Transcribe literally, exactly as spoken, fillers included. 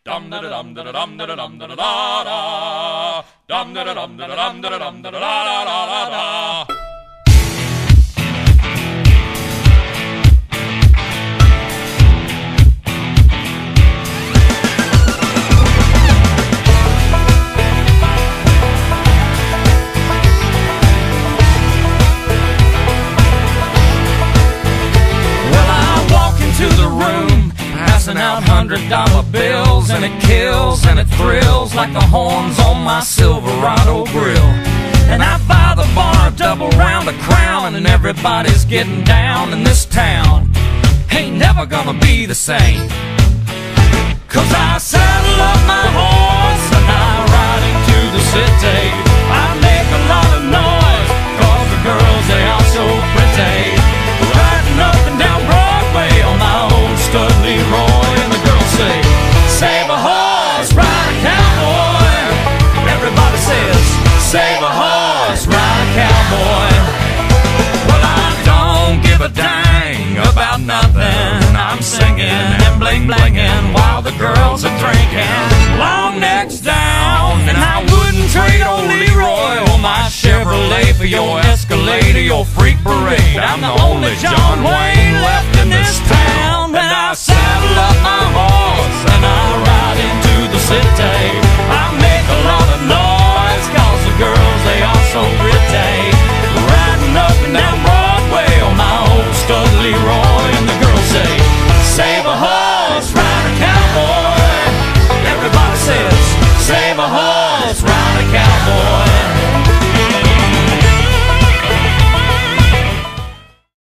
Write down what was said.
Dum da da dum da da dum da da dum da da da da. Dum da da dum da da dum da da dum da da da da da da. Out hundred dollar bills, and it kills and it thrills like the horns on my Silverado grill. And I buy the bar double round a crown, and everybody's getting down in this town. Ain't never gonna be the same, 'cause I saddle up my horse and I ride into the city. I make a lot of noise 'cause the girls, they are so pretty. Riding up and down Broadway on my old stud Leroy. Say, save a horse, ride a cowboy. Everybody says, save a horse, ride a cowboy. Well, I don't give a dang about nothing. I'm singing and bling blinging while the girls are drinking. Long necks down, and I wouldn't trade old Leroy or my Chevrolet for your Escalade or your freak parade. I'm the only John Wayne left in this town.